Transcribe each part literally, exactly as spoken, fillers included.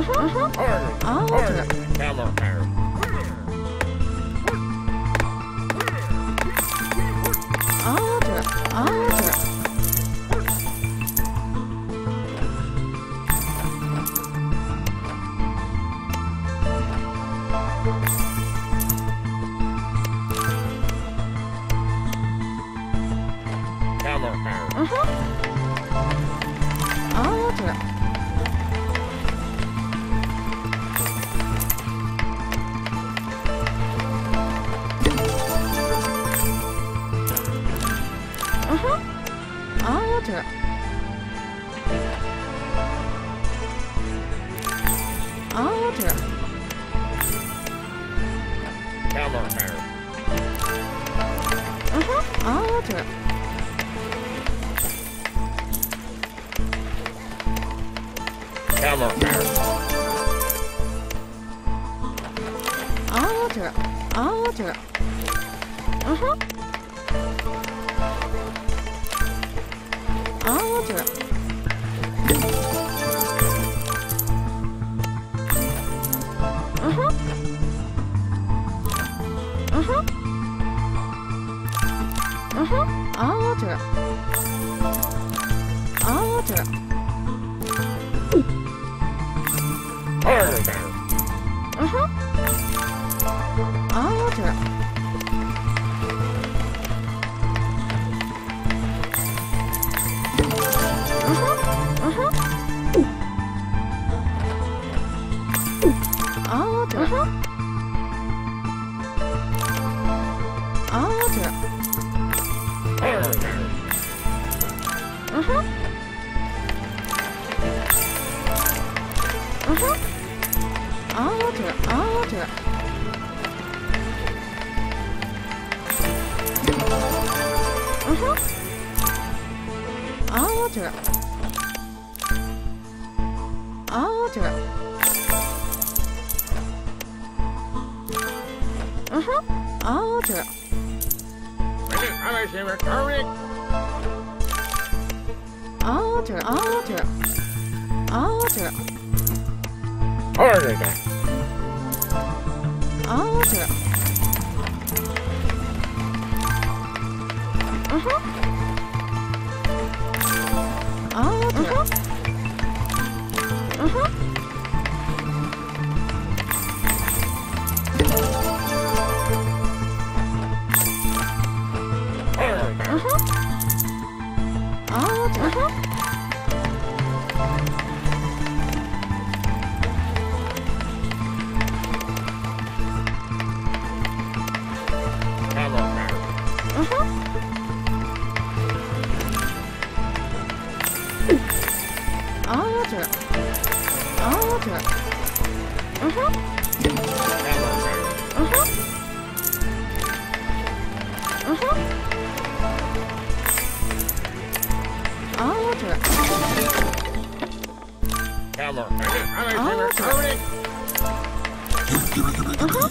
Ogre. Ogre. Ogre. Uh-huh. Ogre. Uh-huh. Ogre. Ogre. Uh-huh. Ogre. Ogre. Ogre. Uh-huh. Ogre. Uh-huh. Uh-huh. Uh-huh. Ogre. Ogre. Uh-huh. Ogre. Uh-huh. Uh-huh. Ogre. Uh-huh. Ogre. Uh-huh. Uh-huh. Ogre. Ogre. Uh-huh. Ogre. Ogre. Uh-huh. Ogre. Ogre. Ogre. Ogre. Ogre. Ogre. Uh-huh. Ogre. Uh-huh. Uh-huh. Uh-huh. Ogre. Uh-huh. Uh-huh. Ogre. Ogre. Uh-huh. Uh-huh. Uh-huh. Ogre. Camera. Ogre. Uh-huh.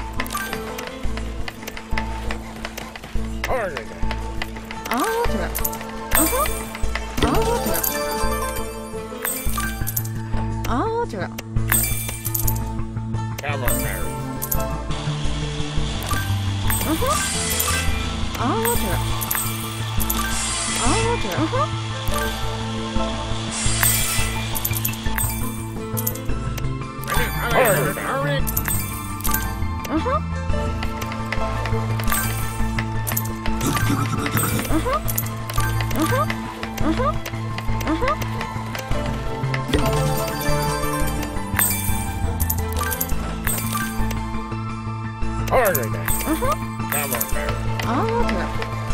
Ogre. Ogre. Uh-huh. Ogre. Ogre. Camera. Uh-huh. Ogre. Ogre. Uh-huh. Ogre. Uh-huh. Uh-huh. Uh-huh. Uh-huh. Uh-huh. Ogre. Uh-huh. Camera. Ogre.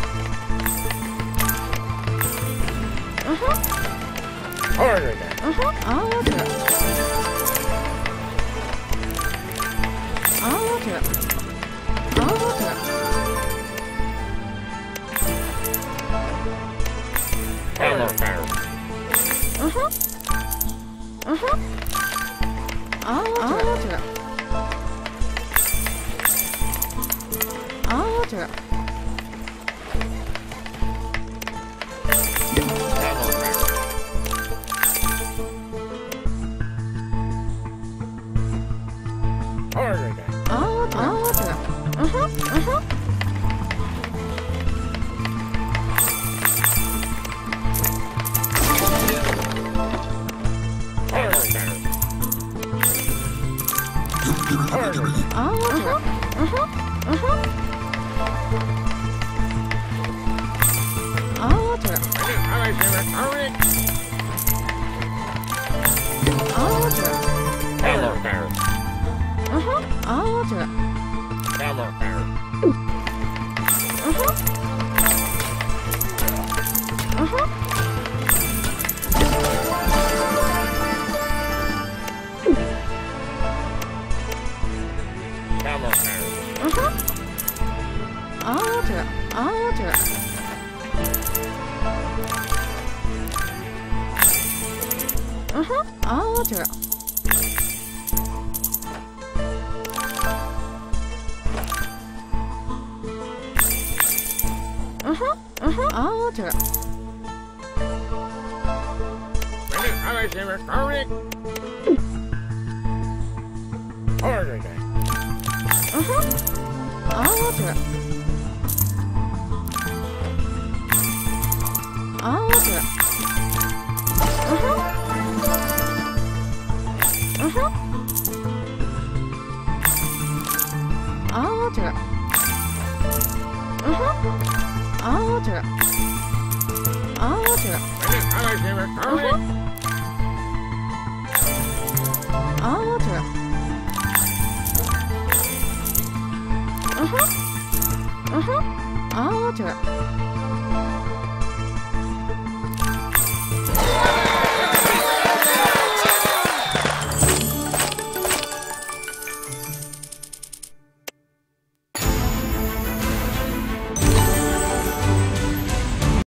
Uh-huh. Ogre. Uh-huh. Ogre. Ogre. Ogre. Camera. Uh-huh. Uh-huh. Ogre. Ogre. ogre, Hello there. uh-huh, ogre, Hello there. uh-huh, uh-huh, Hello there. uh-huh, ogre, ogre, uh-huh, ogre, uh-huh, uh-huh, ogre, Order. uh-huh, ogre, ogre, uh-huh, uh-huh, ogre, uh-huh, ogre, ogre, uh-huh, ogre, uh-huh, uh-huh, ogre,